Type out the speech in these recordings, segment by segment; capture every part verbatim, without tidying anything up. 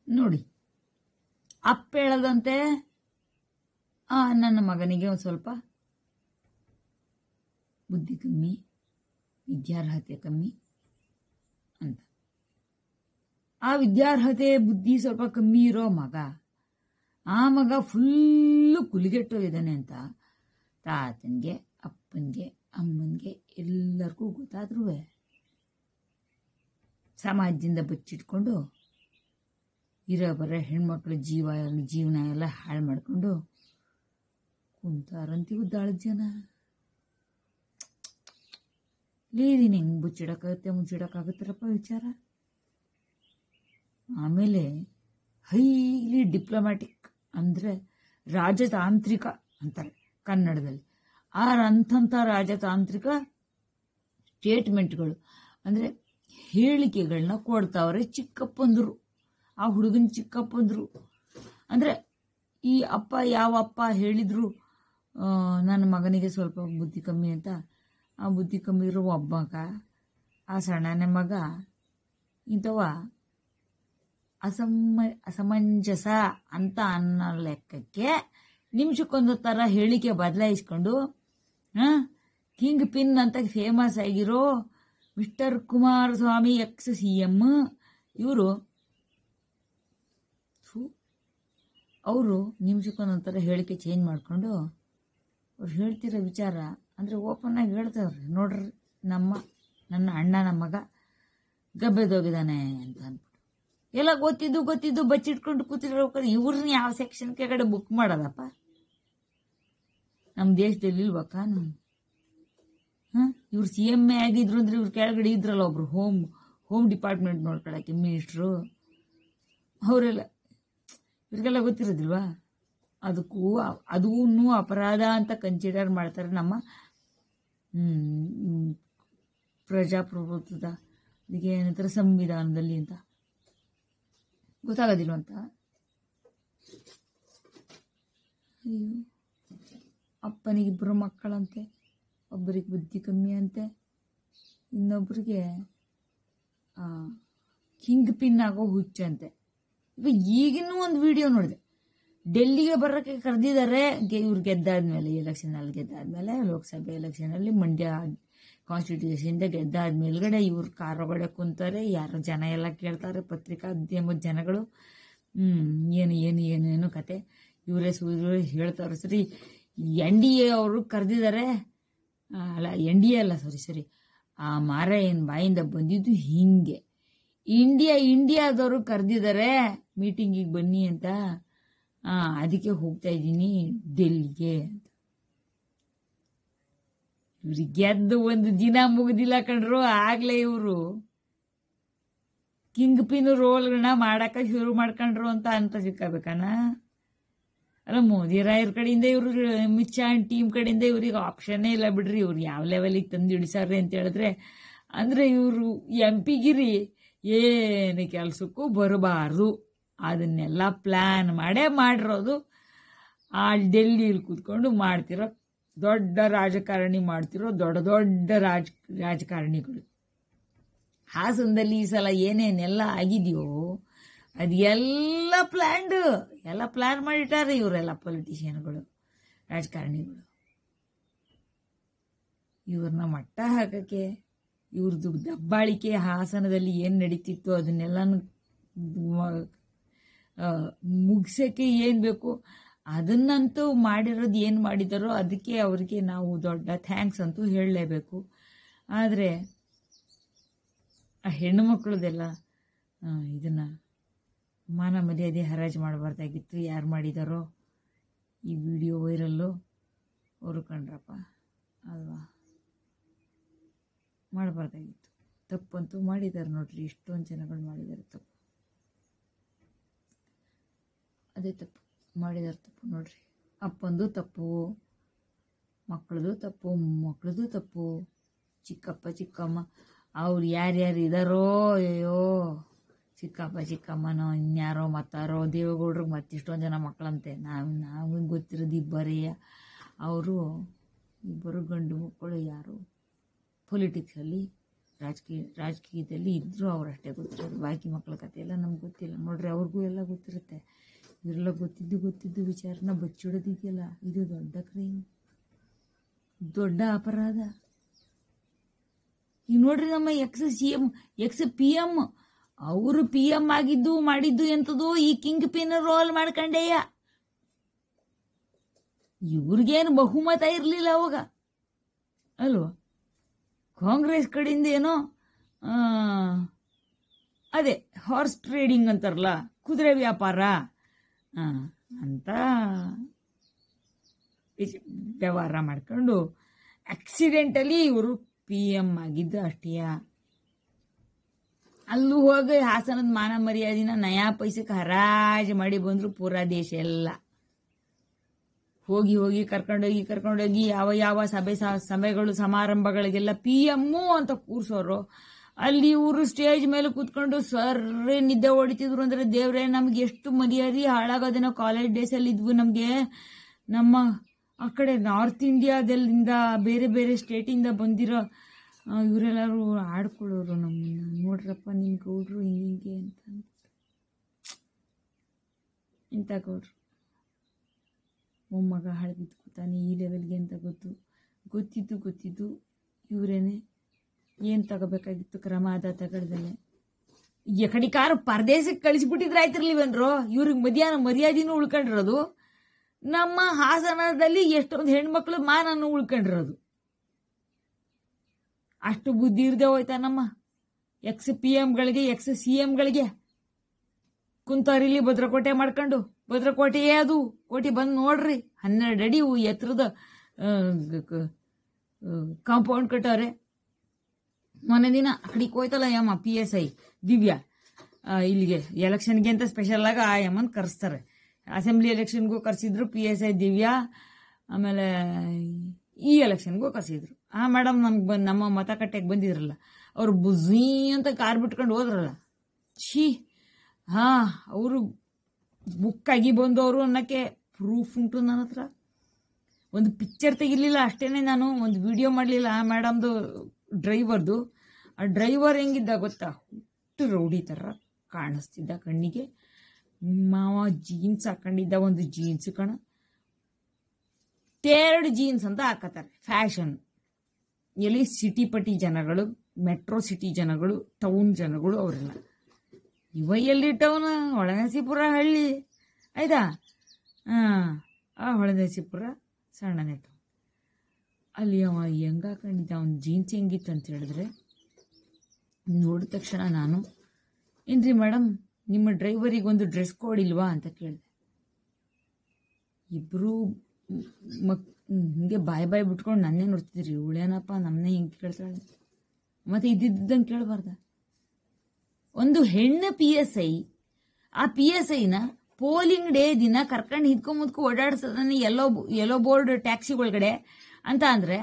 ನೋಡಿ, ಅಪ್ಪ ಹೇಳದಂತೆ ಆ ನನ್ನ ಮಗನಿಗೆ ಒಂದು ಸ್ವಲ್ಪ ಬುದ್ಧಿ ಕಮ್ಮಿ, ವಿದ್ಯಾರ್ಹತೆ ಕಮ್ಮಿ ಅಂತ. ಆ ವಿದ್ಯಾರ್ಹತೆ ಬುದ್ಧಿ ಸ್ವಲ್ಪ ಕಮ್ಮಿ ಇರೋ ಮಗ, ಆ ಮಗ ಫುಲ್ಲು ಕುಲಿಗೆಟ್ಟೋಗಿದ್ದಾನೆ ಅಂತ ತಾತನಿಗೆ, ಅಪ್ಪನಿಗೆ, ಅಮ್ಮನಿಗೆ ಎಲ್ಲರಿಗೂ ಗೊತ್ತಾದ್ರೂ ಸಮಾಜದಿಂದ ಬಚ್ಚಿಟ್ಕೊಂಡು ಇರೋ ಬರೋ ಹೆಣ್ಮಕ್ಳ ಜೀವ ಜೀವನ ಎಲ್ಲ ಹಾಳು ಮಾಡಿಕೊಂಡು ಕುಂತಾರಂತೀವಿ ದಾಳದ ಜನ. ಲೀದಿನ ಹೆಂಗೆ ಬಚ್ಚಿಡಕ್ಕಾಗುತ್ತೆ, ಮುಚ್ಚಿಡಕ್ಕಾಗುತ್ತಾರಪ್ಪ ವಿಚಾರ. ಆಮೇಲೆ ಹೈಲಿ ಡಿಪ್ಲೊಮ್ಯಾಟಿಕ್ ಅಂದರೆ ರಾಜತಾಂತ್ರಿಕ ಅಂತಾರೆ ಕನ್ನಡದಲ್ಲಿ. ಆ ಅಂಥಂಥ ರಾಜತಾಂತ್ರಿಕ ಸ್ಟೇಟ್ಮೆಂಟ್ಗಳು ಅಂದರೆ ಹೇಳಿಕೆಗಳನ್ನ ಕೊಡ್ತಾವ್ರೆ ಚಿಕ್ಕಪ್ಪಂದರು, ಆ ಹುಡುಗನ ಚಿಕ್ಕಪ್ಪಂದರು. ಅಂದರೆ ಈ ಅಪ್ಪ ಯಾವ ಅಪ್ಪ ಹೇಳಿದ್ರು ನನ್ನ ಮಗನಿಗೆ ಸ್ವಲ್ಪ ಬುದ್ಧಿ ಕಮ್ಮಿ ಅಂತ, ಆ ಬುದ್ಧಿ ಕಮ್ಮಿ ಇರೋ ಒಬ್ಬ ಮಗ, ಆ ಸಣ್ಣನೇ ಮಗ ಇಂಥವ ಅಸಮ ಅಸಮಂಜಸ ಅಂತ ಅನ್ನೋ ಲೆಕ್ಕಕ್ಕೆ ನಿಮಿಷಕ್ಕೊಂದು ಥರ ಹೇಳಿಕೆ ಬದಲಾಯಿಸ್ಕೊಂಡು ಕಿಂಗ್ ಪಿನ್ ಅಂತ ಫೇಮಸ್ ಆಗಿರೋ mister Kumaraswamy ex C M ಇವರು ಅವರು ನಿಮಿಷಕ್ಕೊಂದೊಂದು ಥರ ಹೇಳಿಕೆ ಚೇಂಜ್ ಮಾಡಿಕೊಂಡು ಅವ್ರು ಹೇಳ್ತಿರೋ ವಿಚಾರ ಅಂದರೆ ಓಪನ್ ಆಗಿ ಹೇಳ್ತಾವ್ರಿ, ನೋಡ್ರಿ ನಮ್ಮ ನನ್ನ ಅಣ್ಣನ ಮಗ ಗಬ್ಬೆದೋಗಿದ್ದಾನೆ ಅಂತ ಅಂದ್ಬಿಟ್ಟು. ಎಲ್ಲ ಗೊತ್ತಿದ್ದು ಗೊತ್ತಿದ್ದು ಬಚ್ಚಿಟ್ಕೊಂಡು ಕೂತಿರ್ಬೇಕಾದ್ರೆ ಇವ್ರನ್ನ ಯಾವ ಸೆಕ್ಷನ್ ಕೆಳಗಡೆ ಬುಕ್ ಮಾಡೋದಪ್ಪ? ನಮ್ಮ ದೇಶದಲ್ಲಿ ಇಲ್ವಾ ಕಾನೂನು? ಹಾಂ, ಇವ್ರು ಸಿ ಎಮ್ ಎ ಆಗಿದ್ರು ಅಂದ್ರೆ ಇವ್ರು ಕೆಳಗಡೆ ಇದ್ರಲ್ಲ ಒಬ್ರು ಹೋಮ್ ಹೋಮ್ ಡಿಪಾರ್ಟ್ಮೆಂಟ್ ನೋಡ್ಕೊಳಕ್ಕೆ ಮಿನಿಸ್ಟ್ರು, ಅವರೆಲ್ಲ ಇವ್ರಿಗೆಲ್ಲ ಗೊತ್ತಿರೋದಿಲ್ವಾ? ಅದಕ್ಕೂ ಅದೂ ಅಪರಾಧ ಅಂತ ಕನ್ಸಿಡರ್ ಮಾಡ್ತಾರೆ ನಮ್ಮ ಪ್ರಜಾಪ್ರಭುತ್ವದ ಇದಕ್ಕೆ ಏನಂತಾರೆ ಸಂವಿಧಾನದಲ್ಲಿ ಅಂತ. ಗೊತ್ತಾಗೋದಿಲ್ವಂತ. ಅಯ್ಯೋ, ಅಪ್ಪನಿಗಿಬ್ಬರು ಮಕ್ಕಳಂತೆ, ಒಬ್ಬರಿಗೆ ಬುದ್ಧಿ ಕಮ್ಮಿ ಅಂತೆ, ಇನ್ನೊಬ್ಬರಿಗೆ ಕಿಂಗ್ ಪಿನ್ ಆಗೋ ಹುಚ್ಚಂತೆ. ಈಗ ಈಗಿನ್ನೂ ಒಂದು ವಿಡಿಯೋ ನೋಡಿದೆ, ಡೆಲ್ಲಿಗೆ ಬರೋಕ್ಕೆ ಕರೆದಿದ್ದಾರೆ ಇವ್ರು ಗೆದ್ದಾದ್ಮೇಲೆ, ಎಲೆಕ್ಷನಲ್ಲಿ ಗೆದ್ದಾದ್ಮೇಲೆ, ಲೋಕಸಭೆ ಎಲೆಕ್ಷನಲ್ಲಿ ಮಂಡ್ಯ ಕಾನ್ಸ್ಟಿಟ್ಯೂಷನ್ಸಿಂದ ಗೆದ್ದಾದ ಮೇಲ್ಗಡೆ ಇವ್ರು ಕಾರ್ ಒಳಗಡೆ ಕುಂತಾರೆ, ಯಾರೋ ಜನ ಎಲ್ಲ ಕೇಳ್ತಾರೆ, ಪತ್ರಿಕಾದ್ಯಮದ ಜನಗಳು. ಹ್ಮ್ ಏನು ಏನು ಏನು ಏನು ಕತೆ ಇವರೇ ಸೂರ್ಯ ಹೇಳ್ತಾರೆ. ಸರಿ, ಎನ್ ಡಿ ಎ ಅವರು ಕರೆದಿದ್ದಾರೆ, ಅಲ್ಲ ಎನ್ ಡಿ ಎ ಅಲ್ಲ ಸರಿ ಸರಿ ಆ ಮಾರಾಯನ್ ಬಾಯಿಂದ ಬಂದಿದ್ದು ಹಿಂಗೆ, ಇಂಡಿಯಾ ಇಂಡಿಯಾದವರು ಕರೆದಿದ್ದಾರೆ ಮೀಟಿಂಗಿಗೆ ಬನ್ನಿ ಅಂತ, ಆ ಅದಕ್ಕೆ ಹೋಗ್ತಾ ಇದ್ದೀನಿ ಡೆಲ್ಲಿಗೆ ಅಂತ. ಇವ್ರಿಗೆ ಗೆದ್ದು ಒಂದು ದಿನ ಮುಗ್ದಿಲ್ಲ ಕಣ್ರು, ಆಗ್ಲೇ ಇವರು ಕಿಂಗ್ ಪಿನ್ ರೋಲ್ಗಳನ್ನ ಮಾಡಕ ಶುರು ಮಾಡ್ಕೊಂಡ್ರು ಅಂತ ಅಂತ ಸಿಕ್ಕಬೇಕನ. ಅಲ್ಲ, ಮೋದಿ ರಾಯರ್ ಕಡೆಯಿಂದ ಇವ್ರು ಅಮಿತ್ ಶಾ ಟೀಮ್ ಕಡೆಯಿಂದ ಇವ್ರಿಗೆ ಆಪ್ಷನ್ನೇ ಇಲ್ಲ ಬಿಡ್ರಿ. ಇವ್ರು ಯಾವ ಲೆವೆಲಿಗೆ ತಂದು ಇಡಿಸಾರ್ರಿ ಅಂತ ಹೇಳಿದ್ರೆ, ಅಂದ್ರೆ ಇವರು ಎಂ ಪಿಗಿರಿ ಏನು ಕೆಲ್ಸಕ್ಕೂ ಬರಬಾರ್ದು, ಅದನ್ನೆಲ್ಲ ಪ್ಲಾನ್ ಮಾಡೇ ಮಾಡಿರೋದು. ಆ ಡೆಲ್ಲಿಯಲ್ಲಿ ಕೂತ್ಕೊಂಡು ಮಾಡ್ತಿರೋ ದೊಡ್ಡ ರಾಜಕಾರಣಿ ಮಾಡ್ತಿರೋ ದೊಡ್ಡ ದೊಡ್ಡ ರಾಜ ರಾಜಕಾರಣಿಗಳು. ಹಾಸನದಲ್ಲಿ ಈ ಸಲ ಏನೇನೆಲ್ಲ ಆಗಿದೆಯೋ ಅದೆಲ್ಲ ಪ್ಲಾನ್ಡ್, ಎಲ್ಲ ಪ್ಲಾನ್ ಮಾಡಿಟ್ಟಾರೆ ಇವರೆಲ್ಲ ಪೊಲಿಟಿಷಿಯನ್ಗಳು, ರಾಜಕಾರಣಿಗಳು. ಇವ್ರನ್ನ ಮಟ್ಟ ಹಾಕಕ್ಕೆ, ಇವ್ರದ್ದು ದಬ್ಬಾಳಿಕೆ ಹಾಸನದಲ್ಲಿ ಏನು ನಡೀತಿತ್ತು ಅದನ್ನೆಲ್ಲ ಮುಗಿಸೋಕ್ಕೆ ಏನು ಬೇಕು ಅದನ್ನಂತೂ ಮಾಡಿರೋದು ಏನು ಮಾಡಿದಾರೋ ಅದಕ್ಕೆ ಅವರಿಗೆ ನಾವು ದೊಡ್ಡ ಥ್ಯಾಂಕ್ಸ್ ಅಂತೂ ಹೇಳಲೇಬೇಕು. ಆದರೆ ಆ ಹೆಣ್ಣು ಮಕ್ಕಳದೆಲ್ಲ ಇದನ್ನು ಮಾನ ಮರ್ಯಾದೆ ಹರಾಜು ಮಾಡಬಾರ್ದಾಗಿತ್ತು. ಯಾರು ಮಾಡಿದಾರೋ ಈ ವಿಡಿಯೋ ವೈರಲ್ಲು ಅವರು ಕಂಡ್ರಪ್ಪ ಅಲ್ವಾ, ಮಾಡಬಾರ್ದಾಗಿತ್ತು. ತಪ್ಪಂತೂ ಮಾಡಿದ್ದಾರೆ ನೋಡ್ರಿ, ಇಷ್ಟೊಂದು ಜನಗಳು ಮಾಡಿದ್ದಾರೆ ತಪ್ಪು. ಅದೇ ತಪ್ಪು ಮಾಡಿದಾರೆ, ತಪ್ಪು ನೋಡ್ರಿ. ಅಪ್ಪಂದು ತಪ್ಪು, ಮಕ್ಕಳದು ತಪ್ಪು, ಮಕ್ಕಳದು ತಪ್ಪು, ಚಿಕ್ಕಪ್ಪ ಚಿಕ್ಕಮ್ಮ ಅವ್ರು ಯಾರ್ಯಾರು ಇದಾರೋ, ಅಯ್ಯೋ ಚಿಕ್ಕಪ್ಪ ಚಿಕ್ಕಮ್ಮನೋ ಇನ್ಯಾರೋ ಮತ್ತಾರೋ ದೇವೇಗೌಡ್ರಿಗೆ ಮತ್ತಿಷ್ಟೊಂದು ಜನ ಮಕ್ಕಳಂತೆ. ನಾವು ನಾವು ಗೊತ್ತಿರೋದು ಇಬ್ಬರೇ, ಅವರು ಇಬ್ಬರು ಗಂಡು ಮಕ್ಕಳು ಯಾರು ಪೊಲಿಟಿಕ್ಸಲ್ಲಿ ರಾಜಕೀಯ ರಾಜಕೀಯದಲ್ಲಿ ಇದ್ದರೂ ಅವರಷ್ಟೇ ಗೊತ್ತಿರೋದು, ಬಾಕಿ ಮಕ್ಕಳ ಕಥೆ ಎಲ್ಲ ನಮ್ಗೆ ಗೊತ್ತಿಲ್ಲ. ನೋಡ್ರಿ, ಅವ್ರಿಗೂ ಎಲ್ಲ ಗೊತ್ತಿರುತ್ತೆ. ಇವರೆಲ್ಲ ಗೊತ್ತಿದ್ದು ಗೊತ್ತಿದ್ದು ವಿಚಾರನ ಬಚ್ಚಿಡೋದಿದೆಯಲ್ಲ, ಇದು ದೊಡ್ಡ ಕ್ರೈಮ್, ದೊಡ್ಡ ಅಪರಾಧ. ಈಗ ನೋಡ್ರಿ, ನಮ್ಮ ex C M ex P M ಅವರು ಪಿ ಎಂ ಆಗಿದ್ದು ಮಾಡಿದ್ದು ಎಂಥದ್ದು ಈ ಕಿಂಗ್ ಪಿನ್ ರೋಲ್ ಮಾಡ್ಕೊಂಡೇಯ. ಇವ್ರಿಗೇನು ಬಹುಮತ ಇರಲಿಲ್ಲ ಅವಾಗ ಅಲ್ವಾ. ಕಾಂಗ್ರೆಸ್ ಕಡೆಯಿಂದ ಏನೋ ಅದೇ ಹಾರ್ಸ್ ಟ್ರೇಡಿಂಗ್ ಅಂತಾರಲ್ಲ, ಕುದುರೆ ವ್ಯಾಪಾರ ಅಂತ ವ್ಯವಹಾರ ಮಾಡ್ಕೊಂಡು ಆಕ್ಸಿಡೆಂಟಲಿ ಇವರು ಪಿ ಎಂ ಆಗಿದ್ದು ಅಷ್ಟೇಯ. ಅಲ್ಲೂ ಹೋಗಿ ಹಾಸನದ ಮಾನ ಮರ್ಯಾದಿನ ನಯಾ ಪೈಸಕ್ಕೆ ಹರಾಜು ಮಾಡಿ ಬಂದ್ರು ಪೂರಾ ದೇಶ ಎಲ್ಲ. ಹೋಗಿ ಹೋಗಿ ಕರ್ಕೊಂಡೋಗಿ ಕರ್ಕೊಂಡೋಗಿ ಯಾವ ಯಾವ ಸಭೆ ಸಭೆಗಳು ಸಮಾರಂಭಗಳಿಗೆಲ್ಲ ಪಿ ಎಮ್ಮು ಅಂತ ಕೂರ್ಸೋರು. ಅಲ್ಲಿ ಇವರು ಸ್ಟೇಜ್ ಮೇಲೆ ಕೂತ್ಕೊಂಡು ಸರ್ರೇ ನಿದ್ದೆ ಹೊಡಿತಿದ್ರು. ಅಂದ್ರೆ ದೇವ್ರೆ, ನಮ್ಗೆ ಎಷ್ಟು ಮರ್ಯಾದೆ ಹಾಳಾಗೋದೇನೋ. ಕಾಲೇಜ್ ಡೇಸ್ ಅಲ್ಲಿ ಇದ್ವು ನಮ್ಗೆ. ನಮ್ಮ ಆ ಕಡೆ ನಾರ್ತ್ ಇಂಡಿಯಾದಲ್ಲಿಂದ ಬೇರೆ ಬೇರೆ ಸ್ಟೇಟಿಂದ ಬಂದಿರೋ ಇವರೆಲ್ಲರೂ ಆಡ್ಕೊಳ್ಳೋರು ನಮ್ಮನ್ನ. ನೋಡ್ರಪ್ಪ ನಿಮ್ ಗೌಡ್ರು ಹಿಂಗೆ ಅಂತ, ಇಂಥ ಗೌಡ್ರು ಮೊಮ್ಮಗ ಹಳದಿದ್ದು ಕೂತಾನೆ ಈ ಲೆವೆಲ್ಗೆ ಅಂತ ಗೊತ್ತು ಗೊತ್ತಿದ್ದು ಗೊತ್ತಿದ್ದು ಇವರೇನೆ ಏನು ತಗೋಬೇಕಾಗಿತ್ತು ಕ್ರಮ ಅದ ತಗೊಳ್ದಲೆ ಎಕಡಿಕಾರ ಪರದೇಶಕ್ಕೆ ಕಳಿಸ್ಬಿಟ್ಟಿದ್ರೆ ಆಯ್ತಿರ್ಲಿವನ್ರು. ಇವ್ರಿಗೆ ಮಧ್ಯಾಹ್ನ ಮರ್ಯಾದಿನೂ ಉಳ್ಕೊಂಡಿರೋದು, ನಮ್ಮ ಹಾಸನದಲ್ಲಿ ಎಷ್ಟೊಂದು ಹೆಣ್ಮಕ್ಳು ಮಾನನ್ನು ಉಳ್ಕೊಂಡಿರೋದು. ಅಷ್ಟು ಬುದ್ಧಿ ಇರದೆ ಹೋಯ್ತಾ ನಮ್ಮ ಎಕ್ಸ್ ಪಿ ಎಂಗಳಿಗೆ ಎಕ್ಸ್ ಸಿ ಎಂಗಳಿಗೆ. ಕುಂತಾರಿಲಿ ಭದ್ರಕೋಟೆ ಮಾಡ್ಕೊಂಡು, ಭದ್ರಕೋಟೆಯೇ ಅದು ಕೋಟೆ ಬಂದು ನೋಡ್ರಿ, ಹನ್ನೆರಡು ಅಡಿ ಎತ್ತರದ ಕಾಂಪೌಂಡ್ ಕಟ್ಟವ್ರೆ. ಮೊನ್ನೆ ದಿನ ಅಕಡಿಗೆ ಹೋಯ್ತಲ್ಲ ಯಮ್ಮ ಪಿ ಎಸ್ ಐ ದಿವ್ಯಾ, ಇಲ್ಲಿಗೆ ಎಲೆಕ್ಷನ್ಗೆ ಅಂತ ಸ್ಪೆಷಲ್ ಆಗಿ ಆ ಯಮ್ಮನ್ ಕರೆಸ್ತಾರೆ. ಅಸೆಂಬ್ಲಿ ಎಲೆಕ್ಷನ್ಗೂ ಕರೆಸಿದ್ರು ಪಿ ಎಸ್ ಐ ದಿವ್ಯಾ, ಆಮೇಲೆ ಈ ಎಲೆಕ್ಷನ್ಗೂ ಕರೆಸಿದ್ರು. ಆ ಮೇಡಮ್ ನಮ್ಗೆ ಬಂದು ನಮ್ಮ ಮತಗಟ್ಟೆಗೆ ಬಂದಿದ್ರಲ್ಲ, ಅವ್ರು ಬುಝೀ ಅಂತ ಕಾರ್ ಬಿಟ್ಕೊಂಡು ಹೋದ್ರಲ್ಲ, ಛೀ. ಹಾ, ಅವರು ಬುಕ್ಕಾಗಿ ಬಂದವರು ಅನ್ನೋಕ್ಕೆ ಪ್ರೂಫ್ ಉಂಟು ನನ್ನ ಹತ್ರ. ಒಂದು ಪಿಕ್ಚರ್ ತೆಗಿಲಿಲ್ಲ ಅಷ್ಟೇನೆ, ನಾನು ಒಂದು ವಿಡಿಯೋ ಮಾಡಲಿಲ್ಲ ಆ ಮೇಡಮ್ದು ಡ್ರೈವರ್ದು. ಆ ಡ್ರೈವರ್ ಹೆಂಗಿದ್ದ ಗೊತ್ತಾ, ಹುಟ್ಟು ರೌಡಿ ಥರ ಕಾಣಿಸ್ತಿದ್ದ ಕಣ್ಣಿಗೆ. ಮಾವ ಜೀನ್ಸ್ ಹಾಕೊಂಡಿದ್ದ, ಒಂದು ಜೀನ್ಸ್ ಕಣ, ಟೇರ್ಡ್ ಜೀನ್ಸ್ ಅಂತ ಹಾಕತ್ತಾರೆ, ಫ್ಯಾಷನ್. ಎಲ್ಲಿ ಸಿಟಿ ಪಟಿ ಜನಗಳು, ಮೆಟ್ರೋ ಸಿಟಿ ಜನಗಳು, ಟೌನ್ ಜನಗಳು ಅವರೆಲ್ಲ. ಇವ ಎಲ್ಲಿ ಟೌನ್, ಹೊಳೆನರಸೀಪುರ ಹಳ್ಳಿ ಆಯ್ತಾ. ಹಾಂ, ಆ ಹೊಳೆನರಸೀಪುರ ಸಣ್ಣನೇ ಟೌನ್. ಅಲ್ಲಿ ಅವ ಹೆಂಗ ಹಾಕೊಂಡಿದ್ದ, ಅವನ ಜೀನ್ಸ್ ಹೆಂಗಿತ್ತು ಅಂತ ಹೇಳಿದ್ರೆ, ನೋಡಿದ ತಕ್ಷಣ ನಾನು, ಏನ್ರಿ ಮೇಡಮ್ ನಿಮ್ಮ ಡ್ರೈವರಿಗೆ ಒಂದು ಡ್ರೆಸ್ ಕೋಡ್ ಇಲ್ವಾ ಅಂತ ಕೇಳಿದೆ. ಇಬ್ಬರು ಮಕ್ ಹಿಂಗೆ ಬಾಯ್ ಬಾಯ್ ಬಿಟ್ಕೊಂಡು ನನ್ನೇ ನೋಡ್ತಿದ್ರಿ, ಇವಳೇನಪ್ಪ ನಮ್ಮನ್ನೇ ಹಿಂಗೆ ಕೇಳ್ತಾಳೆ, ಮತ್ತೆ ಇದ್ದಿದ್ದಂಗೆ ಕೇಳಬಾರ್ದ. ಒಂದು ಹೆಣ್ಣು ಪಿ ಎಸ್ ಐ, ಆ ಪಿ ಎಸ್ ಐನ ಪೋಲಿಂಗ್ ಡೇ ದಿನ ಕರ್ಕೊಂಡು ಹಿಡ್ಕೊಂಡ್ ಮುದ್ಕೊ ಓಡಾಡ್ಸೋದನ್ನ ಎಲ್ಲೋ ಎಲ್ಲೋ ಬೋರ್ಡ್ ಟ್ಯಾಕ್ಸಿ ಒಳಗಡೆ ಅಂತ ಅಂದ್ರೆ,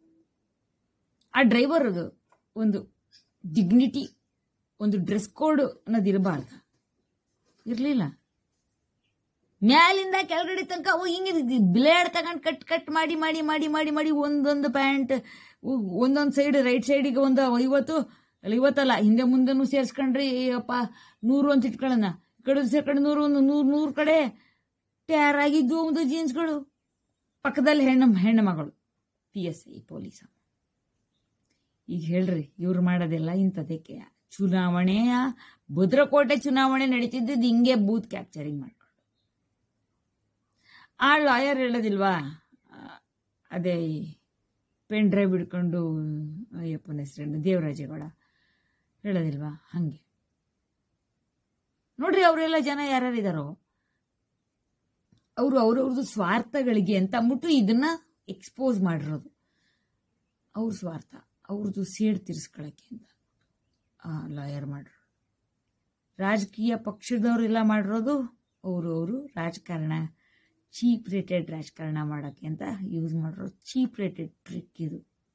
ಆ ಡ್ರೈವರ್ದು ಒಂದು ಡಿಗ್ನಿಟಿ, ಒಂದು ಡ್ರೆಸ್ ಕೋಡ್ ಅನ್ನೋದು ಇರಬಾರ್ದು. ಇರಲಿಲ್ಲ. ಮ್ಯಾಲಿಂದ ಕೆಳಗಡೆ ತನಕ ಅವು ಹಿಂಗೆ ಬ್ಲೇಡ್ ತಗೊಂಡು ಕಟ್ ಕಟ್ ಮಾಡಿ ಮಾಡಿ ಮಾಡಿ ಮಾಡಿ ಮಾಡಿ ಒಂದೊಂದು ಪ್ಯಾಂಟ್ ಒಂದೊಂದು ಸೈಡ್, ರೈಟ್ ಸೈಡಿಗೆ ಒಂದು ಐವತ್ತು ಅಲ್ಲ ಐವತ್ತಲ್ಲ ಹಿಂದೆ ಮುಂದೆನೂ ಸೇರಿಸ್ಕೊಂಡ್ರಿ ಅಪ್ಪ ನೂರು ಅಂತ ಇಟ್ಕೊಳ್ಳೋಣ, ಈ ಕಡೆ ಸೇರ್ಕೊಂಡು ನೂರು ಒಂದು ನೂರು ನೂರು ಕಡೆ ಟ್ಯಾರ್ ಆಗಿದ್ದು ಒಂದು ಜೀನ್ಸ್ಗಳು. ಪಕ್ಕದಲ್ಲಿ ಹೆಣ್ಣು ಹೆಣ್ಣು ಮಗಳು ಪಿ ಎಸ್ ಐ ಪೊಲೀಸ. ಈಗ ಹೇಳ್ರಿ, ಇವ್ರು ಮಾಡೋದೆಲ್ಲ ಇಂಥದಕ್ಕೆ. ಚುನಾವಣೆಯ ಭದ್ರಕೋಟೆ ಚುನಾವಣೆ ನಡೀತಿದ್ದು ಹಿಂಗೆ ಬೂತ್ ಕ್ಯಾಪ್ಚರಿಂಗ್ ಮಾಡ್ಕೊಂಡು. ಆ ಲಾಯರ್ ಹೇಳೋದಿಲ್ವಾ, ಅದೇ ಪೆನ್ ಡ್ರೈವ್ ಹಿಡ್ಕೊಂಡು, ಅಯ್ಯಪ್ಪನ ಹೆಸರು ದೇವರಾಜೇಗೌಡ ಹೇಳೋದಿಲ್ವಾ, ಹಂಗೆ ನೋಡ್ರಿ. ಅವರೆಲ್ಲ ಜನ ಯಾರ್ಯಾರಿದಾರೋ ಅವರು ಅವ್ರವ್ರದ್ದು ಸ್ವಾರ್ಥಗಳಿಗೆ ಅಂತ ಅಂದ್ಬಿಟ್ಟು ಇದನ್ನ ಎಕ್ಸ್ಪೋಸ್ ಮಾಡಿರೋದು. ಅವ್ರ ಸ್ವಾರ್ಥ, ಅವ್ರದ್ದು ಸೇಡ್ ತೀರಿಸ್ಕೊಳಕ್ಕೆ ಅಂತ ಆ ಲಾಯರ್ ಮಾಡಿರೋದು. ರಾಜಕೀಯ ಪಕ್ಷದವರೆಲ್ಲ ಮಾಡಿರೋದು ಅವರು ಅವರು ರಾಜಕಾರಣ, ಚೀಪ್ ರೇಟೆಡ್ ರಾಜಕಾರಣ ಮಾಡೋಕ್ಕೆ ಅಂತ ಯೂಸ್ ಮಾಡಿರೋದು ಚೀಪ್ ರೇಟೆಡ್ ಟ್ರಿಕ್ ಇದು.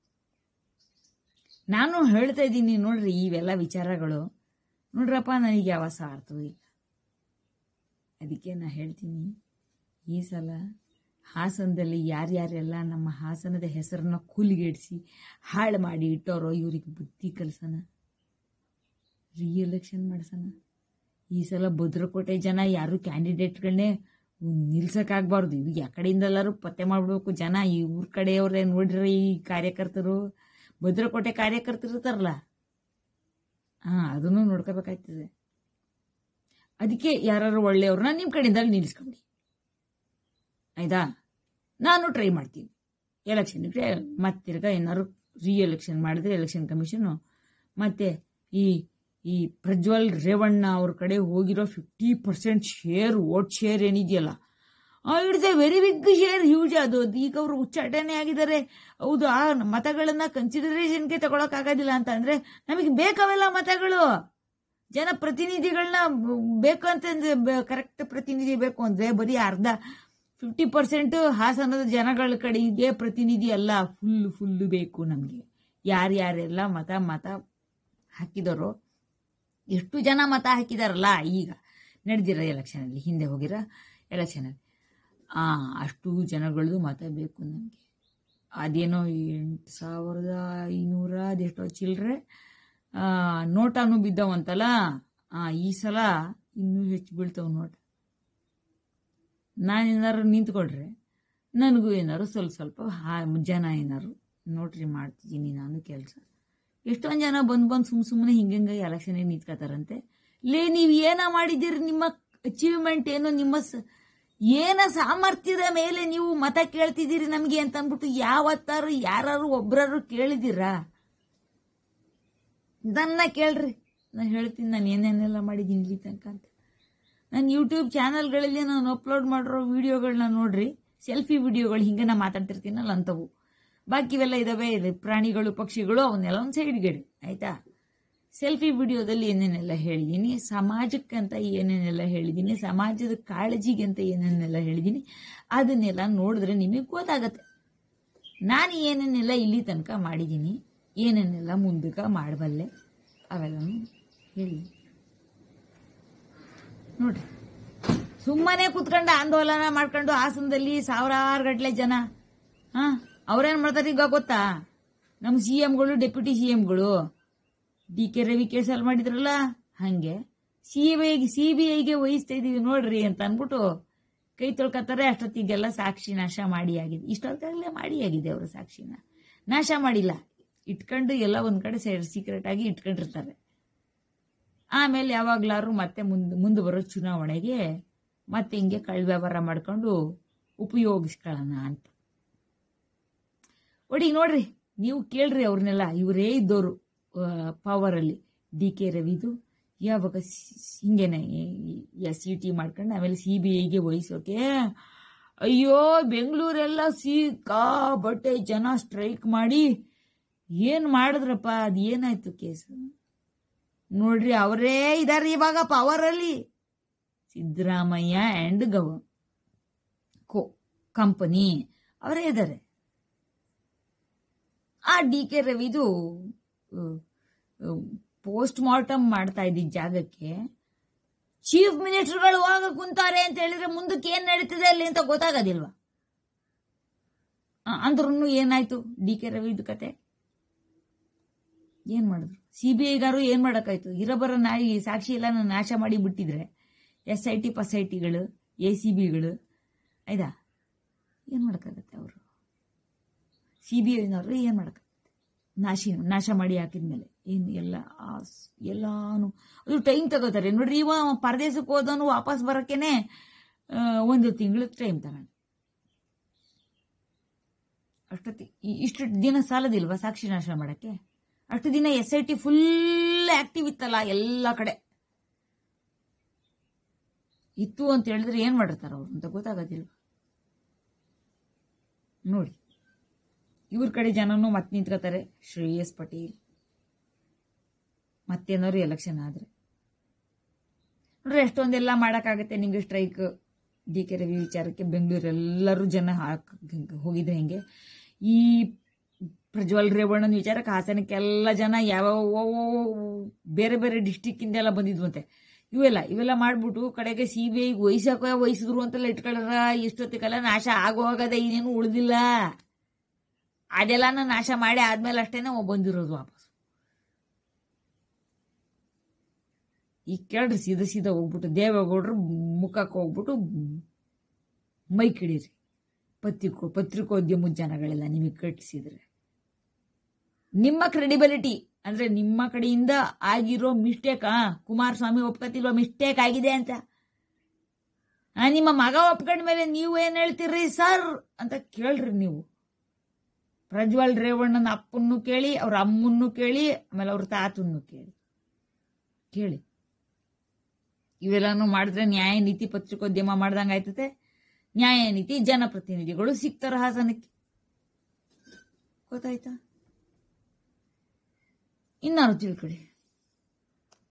ನಾನು ಹೇಳ್ತಾ ಇದ್ದೀನಿ ನೋಡ್ರಿ, ಇವೆಲ್ಲ ವಿಚಾರಗಳು ನೋಡ್ರಪ್ಪ, ನನಗೆ ಯಾವ ಸ್ವಾರ್ಥವೂ ಇಲ್ಲ. ಅದಕ್ಕೆ ನಾ ಹೇಳ್ತೀನಿ, ಈ ಸಲ ಹಾಸನದಲ್ಲಿ ಯಾರ್ಯಾರೆಲ್ಲ ನಮ್ಮ ಹಾಸನದ ಹೆಸರನ್ನ ಕೂಲಿಗೆಡಿಸಿ ಹಾಳು ಮಾಡಿ ಇಟ್ಟೋರೋ ಇವ್ರಿಗೆ ಬುದ್ಧಿ ಕಲ್ಸನ, ರೀ ಎಲೆಕ್ಷನ್ ಮಾಡ್ಸೋಣ. ಈ ಸಲ ಭದ್ರಕೋಟೆ ಜನ ಯಾರು ಕ್ಯಾಂಡಿಡೇಟ್ಗಳನ್ನೇ ನಿಲ್ಸಕ್ಕಾಗಬಾರ್ದು. ಇವಾಗ ಯಾವ ಕಡೆಯಿಂದೆಲ್ಲರೂ ಪತ್ತೆ ಮಾಡ್ಬೇಕು ಜನ. ಈ ಊರ ಕಡೆಯವ್ರೆ ನೋಡ್ರಿ, ಈ ಕಾರ್ಯಕರ್ತರು ಭದ್ರಕೋಟೆ ಕಾರ್ಯಕರ್ತರು ಇರ್ತಾರಲ್ಲ, ಹಾ ಅದನ್ನು ನೋಡ್ಕೋಬೇಕಾಗ್ತದೆ. ಅದಕ್ಕೆ ಯಾರು ಒಳ್ಳೆಯವ್ರನ್ನ ನಿಮ್ಮ ಕಡೆಯಿಂದ ನಿಲ್ಲಿಸ್ಕೊಂಡಿ ಆಯ್ತಾ. ನಾನು ಟ್ರೈ ಮಾಡ್ತೀನಿ ಎಲೆಕ್ಷನ್ಗೆ. ಮತ್ತೆ ತಿರ್ಗಾ ಏನಾದ್ರು ರೀ ಎಲೆಕ್ಷನ್ ಮಾಡಿದ್ರೆ ಎಲೆಕ್ಷನ್ ಕಮಿಷನು ಮತ್ತೆ ಈ ಈ ಪ್ರಜ್ವಲ್ ರೇವಣ್ಣ ಅವ್ರ ಕಡೆ ಹೋಗಿರೋ fifty percent share vote share ಏನಿದೆಯಲ್ಲ, it's a very big share, huge ಅದು. ಈಗ ಅವರು ಉಚ್ಚಾಟನೆ ಆಗಿದ್ದಾರೆ. ಹೌದು, ಆ ಮತಗಳನ್ನ ಕನ್ಸಿಡರೇಷನ್ಗೆ ತಗೊಳಕ್ಕಾಗೋದಿಲ್ಲ ಅಂತ ಅಂದ್ರೆ ನಮಗೆ ಬೇಕಾವೆಲ್ಲ ಮತಗಳು. ಜನಪ್ರತಿನಿಧಿಗಳನ್ನ ಬೇಕು ಅಂತಂದ್ರೆ ಕರೆಕ್ಟ್ ಪ್ರತಿನಿಧಿ ಬೇಕು ಅಂದ್ರೆ ಬರೀ ಅರ್ಧ ಫಿಫ್ಟಿ ಪರ್ಸೆಂಟ್ ಹಾಸನದ ಜನಗಳ ಕಡೆಗೆ ಪ್ರತಿನಿಧಿ ಅಲ್ಲ, ಫುಲ್ ಫುಲ್ ಬೇಕು ನಮಗೆ. ಯಾರ್ಯಾರೆಲ್ಲ ಮತ ಮತ ಹಾಕಿದಾರೋ, ಎಷ್ಟು ಜನ ಮತ ಹಾಕಿದಾರಲ್ಲ ಈಗ ನಡೆದಿರೋ ಎಲೆಕ್ಷನಲ್ಲಿ, ಹಿಂದೆ ಹೋಗಿರೋ ಎಲೆಕ್ಷನಲ್ಲಿ, ಆ ಅಷ್ಟು ಜನಗಳದ್ದು ಮತ ಬೇಕು ನಮಗೆ. ಅದೇನೋ ಎಂಟು ಸಾವಿರದ ಐನೂರ ಅದೆಷ್ಟೋ ಚಿಲ್ಲರೆ ನೋಟಾನು ಬಿದ್ದವಂತಲ್ಲ, ಈ ಸಲ ಇನ್ನೂ ಹೆಚ್ಚು ಬೀಳ್ತಾವ ನೋಟ್. ನಾನೇನಾರು ನಿಂತ್ಕೊಳ್ರೆ ನನಗೂ ಏನಾರು ಸ್ವಲ್ಪ ಸ್ವಲ್ಪ ಜನ ಏನಾರು ನೋಟ್ರಿ ಮಾಡ್ತಿದ್ದೀನಿ ನಾನು ಕೆಲಸ. ಎಷ್ಟೊಂದು ಜನ ಬಂದು ಬಂದು ಸುಮ್ ಸುಮ್ಮನೆ ಹಿಂಗಂಗೆ ಎಲೆಕ್ಷನ್ಗೆ ನಿಂತ್ಕೋತಾರಂತೆ. ಲೇ, ನೀವು ಏನ ಮಾಡಿದ್ದೀರಿ, ನಿಮ್ಮ ಅಚೀವ್ಮೆಂಟ್ ಏನು, ನಿಮ್ಮ ಏನ ಸಾಮರ್ಥ್ಯದ ಮೇಲೆ ನೀವು ಮತ ಕೇಳ್ತಿದ್ದೀರಿ ನಮಗೆ ಅಂತ ಅಂದ್ಬಿಟ್ಟು ಯಾವತ್ತಾರು ಯಾರು ಒಬ್ರಾರು ಕೇಳಿದ್ದೀರಾ? ನನ್ನ ಕೇಳ್ರಿ, ನಾನು ಹೇಳ್ತೀನಿ ನಾನು ಏನೇನೆಲ್ಲ ಮಾಡಿದ್ದೀನಿ ಇಲ್ಲಿ ತನಕ ಅಂತ. ನನ್ನ ಯೂಟ್ಯೂಬ್ ಚಾನಲ್ಗಳಲ್ಲಿ ನಾನು ಅಪ್ಲೋಡ್ ಮಾಡಿರೋ ವಿಡಿಯೋಗಳನ್ನ ನೋಡ್ರಿ, ಸೆಲ್ಫಿ ವಿಡಿಯೋಗಳು ಹಿಂಗೆ ನಾ ಮಾತಾಡ್ತಿರ್ತೀನಲ್ಲ ಅಂಥವು. ಬಾಕಿವೆಲ್ಲ ಇದಾವೆ, ಪ್ರಾಣಿಗಳು ಪಕ್ಷಿಗಳು, ಅವನ್ನೆಲ್ಲ ಒಂದು ಸೈಡ್ಗಡೆ ಆಯ್ತಾ. ಸೆಲ್ಫಿ ವಿಡಿಯೋದಲ್ಲಿ ಏನೇನೆಲ್ಲ ಹೇಳಿದ್ದೀನಿ, ಸಮಾಜಕ್ಕಂತ ಏನೇನೆಲ್ಲ ಹೇಳಿದ್ದೀನಿ, ಸಮಾಜದ ಕಾಳಜಿಗೆ ಅಂತ ಏನೇನೆಲ್ಲ ಹೇಳಿದ್ದೀನಿ, ಅದನ್ನೆಲ್ಲ ನೋಡಿದ್ರೆ ನಿಮಗೆ ಗೊತ್ತಾಗತ್ತೆ ನಾನು ಏನೇನೆಲ್ಲ ಇಲ್ಲಿ ತನಕ ಮಾಡಿದ್ದೀನಿ, ಏನೇನೆಲ್ಲ ಮುಂದಕ್ಕೆ ಮಾಡಬಲ್ಲೆ, ಅವೆಲ್ಲನೂ ಹೇಳಿ ನೋಡ್ರಿ. ಸುಮ್ಮನೆ ಕುತ್ಕೊಂಡು ಆಂದೋಲನ ಮಾಡ್ಕೊಂಡು ಹಾಸನದಲ್ಲಿ ಸಾವಿರಾರು ಗಟ್ಟಲೆ ಜನ, ಹಾ ಅವ್ರೇನ್ ಮಾಡ್ತಾರೆ ಈಗ ಗೊತ್ತಾ? ನಮ್ಮ ಸಿ ಎಂಗಳು ಡೆಪ್ಯೂಟಿ ಸಿ ಎಂಗಳು ಡಿ ಕೆ ರವಿ ಕೇಸಲ್ಲಿ ಮಾಡಿದ್ರಲ್ಲ, ಹಂಗೆ ಸಿ ಬಿ ಐಗೆ ಸಿ ಬಿ ಐಗೆ ವಹಿಸ್ತಾ ಇದೀವಿ ನೋಡ್ರಿ ಅಂತ ಅನ್ಬಿಟ್ಟು ಕೈ ತೊಳ್ಕೊತಾರೆ. ಅಷ್ಟೊತ್ತಿಗೆಲ್ಲ ಸಾಕ್ಷಿ ನಾಶ ಮಾಡಿ ಆಗಿದೆ. ಇಷ್ಟೊತ್ತಾಗಲೇ ಮಾಡಿ ಆಗಿದೆ. ಅವರು ಸಾಕ್ಷಿನ ನಾಶ ಮಾಡಿಲ್ಲ, ಇಟ್ಕೊಂಡು ಎಲ್ಲ ಒಂದ್ ಕಡೆ ಸೀಕ್ರೆಟ್ ಆಗಿ ಇಟ್ಕೊಂಡಿರ್ತಾರೆ. ಆಮೇಲೆ ಯಾವಾಗ್ಲಾರು ಮತ್ತೆ ಮುಂದೆ ಮುಂದೆ ಬರೋ ಚುನಾವಣೆಗೆ ಮತ್ತೆ ಹಿಂಗೆ ಕಳ್ಳ ವ್ಯವಹಾರ ಮಾಡ್ಕೊಂಡು ಉಪಯೋಗಿಸ್ಕೊಳ್ಳೋಣ ಅಂತ. ಒಡಿಗೆ ನೋಡ್ರಿ, ನೀವು ಕೇಳ್ರಿ ಅವ್ರನ್ನೆಲ್ಲ, ಇವರೇ ಇದ್ದವರು ಪವರ್ ಅಲ್ಲಿ. ಡಿ ಕೆ ರವಿದು ಯಾವಾಗ ಹಿಂಗೇನೆ ಎಸ್ ಸಿ ಟಿ ಮಾಡ್ಕೊಂಡು ಆಮೇಲೆ ಸಿ ಬಿ ಐಗೆ ವಹಿಸೋಕೆ, ಅಯ್ಯೋ ಬೆಂಗಳೂರೆಲ್ಲ ಸಿಕ್ಕಾಬಟ್ಟೆ ಜನ ಸ್ಟ್ರೈಕ್ ಮಾಡಿ ಏನ್ ಮಾಡಿದ್ರಪ್ಪ, ಅದ್ ಏನಾಯ್ತು ಕೇಸು ನೋಡ್ರಿ. ಅವರೇ ಇದಾರೆ ಇವಾಗ ಪವರ್ ಅಲ್ಲಿ, ಸಿದ್ದರಾಮಯ್ಯ ಅಂಡ್ ಗವ ಕೋ ಕಂಪನಿ ಅವರೇ ಇದ್ದಾರೆ. ಆ ಡಿ ಕೆ ರವಿದು ಪೋಸ್ಟ್ ಮಾರ್ಟಮ್ ಮಾಡ್ತಾ ಇದ್ದಿದ್ದ ಜಾಗಕ್ಕೆ ಚೀಫ್ ಮಿನಿಸ್ಟರ್ಗಳು ಹೋಗ ಕುಂತಾರೆ ಅಂತ ಹೇಳಿದ್ರೆ ಮುಂದಕ್ಕೆ ಏನ್ ನಡೀತಿದೆ ಅಲ್ಲಿ ಅಂತ ಗೊತ್ತಾಗೋದಿಲ್ವಾ? ಅಂದ್ರೂ ಏನಾಯ್ತು ಡಿ ಕೆ ರವಿದು ಕತೆ? ಏನ್ ಮಾಡಿದ್ರು? ಸಿ ಬಿ ಐಗಾರು ಏನ್ ಮಾಡಕ್ಕಾಯ್ತು? ಇರಬರ ನಾಯಿ ಸಾಕ್ಷಿ ಎಲ್ಲ ನಾಶ ಮಾಡಿ ಬಿಟ್ಟಿದ್ರೆ ಎಸ್ ಐ ಟಿ ಪಸ್ ಐ ಟಿಗಳು ಎ ಸಿ ಬಿಗಳು ಆಯ್ತಾ, ಏನ್ ಮಾಡಕ್ಕಾಗತ್ತೆ? ಅವರು ಸಿ ಬಿ ಐನವರು ಏನ್ ಮಾಡಕ್ಕಾಗತ್ತೆ? ನಾಶಿ ನಾಶ ಮಾಡಿ ಹಾಕಿದ್ಮೇಲೆ ಏನು ಎಲ್ಲ ಎಲ್ಲಾನು ಅದು ಟೈಮ್ ತಗೋತಾರೆ ನೋಡ್ರಿ. ಇವ ಪರದೇಶಕ್ಕೆ ಹೋದವನು ವಾಪಸ್ ಬರಕ್ಕೇನೆ ಒಂದು ತಿಂಗಳು ಟೈಮ್ ತಗೊಂಡು, ಅಷ್ಟೊತ್ತಿ ಇಷ್ಟು ದಿನ ಸಾಲದಿಲ್ವಾ ಸಾಕ್ಷಿ ನಾಶ ಮಾಡಕ್ಕೆ? ಅಷ್ಟು ದಿನ S I T full active ಇತ್ತಲ್ಲ, ಎಲ್ಲ ಕಡೆ ಇತ್ತು ಅಂತ ಹೇಳಿದ್ರೆ ಏನ್ ಮಾಡಿರ್ತಾರ ಅವ್ರು ಅಂತ ಗೊತ್ತಾಗೋದಿಲ್ವ ನೋಡಿ. ಇವ್ರ ಕಡೆ ಜನನು ಮತ್ತೆ ನಿಂತ್ಕೋತಾರೆ. ಶ್ರೇಯಸ್ ಪಟೇಲ್ ಮತ್ತೇನಾದ್ರು ಎಲೆಕ್ಷನ್ ಆದ್ರೆ ನೋಡ್ರಿ ಎಷ್ಟೊಂದೆಲ್ಲ ಮಾಡಕ್ಕಾಗತ್ತೆ ನಿಮ್ಗೆ. ಸ್ಟ್ರೈಕ್ ಡಿ ಕೆ ರವಿ ವಿಚಾರಕ್ಕೆ ಬೆಂಗಳೂರೆಲ್ಲರೂ ಜನ ಹಾಕ್ ಹೋಗಿದ್ರೆ ಹೆಂಗೆ? ಈ ಪ್ರಜ್ವಲ್ ರೇವಣ್ಣನ ವಿಚಾರಕ್ಕೆ ಹಾಸನಕ್ಕೆಲ್ಲ ಜನ ಯಾವ ಬೇರೆ ಬೇರೆ ಡಿಸ್ಟಿಕ್ ಇಂದೆಲ್ಲ ಬಂದಿದ್ವಂತೆ. ಇವೆಲ್ಲ ಇವೆಲ್ಲ ಮಾಡ್ಬಿಟ್ಟು ಕಡೆಗೆ ಸಿ ಬಿ ಐಗೆ ವಹಿಸಕ ವಹಿಸಿದ್ರು ಅಂತೆಲ್ಲ ಇಟ್ಕೊಳ್ಳಾರ. ಎಷ್ಟೊತ್ತಿಗೆಲ್ಲ ನಾಶ ಆಗೋಗದೆ, ಇನ್ನೇನು ಉಳಿದಿಲ್ಲ. ಅದೆಲ್ಲಾನು ನಾಶ ಮಾಡಿ ಆದ್ಮೇಲೆ ಅಷ್ಟೇನೆ ಬಂದಿರೋದು ವಾಪಸ್. ಈಗ ಕೇಳ್ರಿ, ಸೀದಾ ಸೀದಾ ಹೋಗ್ಬಿಟ್ಟು ದೇವೇಗೌಡರು ಮುಖಕ್ಕೆ ಹೋಗ್ಬಿಟ್ಟು ಮೈ ಕಿಡೀರಿ. ಪತ್ರಿಕೋ ಪತ್ರಿಕೋದ್ಯಮದ ಜನಗಳೆಲ್ಲ ನಿಮಗೆ ಕಟ್ಟಿಸಿದ್ರೆ ನಿಮ್ಮ ಕ್ರೆಡಿಬಿಲಿಟಿ ಅಂದ್ರೆ ನಿಮ್ಮ ಕಡೆಯಿಂದ ಆಗಿರೋ ಮಿಸ್ಟೇಕ್, ಕುಮಾರಸ್ವಾಮಿ ಒಪ್ಕತಿಲ್ವ ಮಿಸ್ಟೇಕ್ ಆಗಿದೆ ಅಂತ, ನಿಮ್ಮ ಮಗ ಒಪ್ಕೊಂಡ್ಮೇಲೆ ನೀವು ಏನ್ ಹೇಳ್ತೀರಿ ಸರ್ ಅಂತ ಕೇಳ್ರಿ. ನೀವು ಪ್ರಜ್ವಲ್ ರೇವಣ್ಣನ ಅಪ್ಪನ್ನು ಕೇಳಿ, ಅವ್ರ ಅಮ್ಮನ್ನು ಕೇಳಿ, ಆಮೇಲೆ ಅವ್ರ ತಾತನ್ನು ಕೇಳಿ ಕೇಳಿ ಇವೆಲ್ಲಾನು ಮಾಡಿದ್ರೆ ನ್ಯಾಯ ನೀತಿ ಪತ್ರಿಕೋದ್ಯಮ ಮಾಡ್ದಂಗ ಆಯ್ತತೆ. ನ್ಯಾಯ ನೀತಿ ಜನಪ್ರತಿನಿಧಿಗಳು ಸಿಗ್ತಾರ ಹಾಸನಕ್ಕೆ. ಗೊತ್ತಾಯ್ತಾ? ಇನ್ನಾರು ತಿಳ್ಕೊಳ್ಳಿ.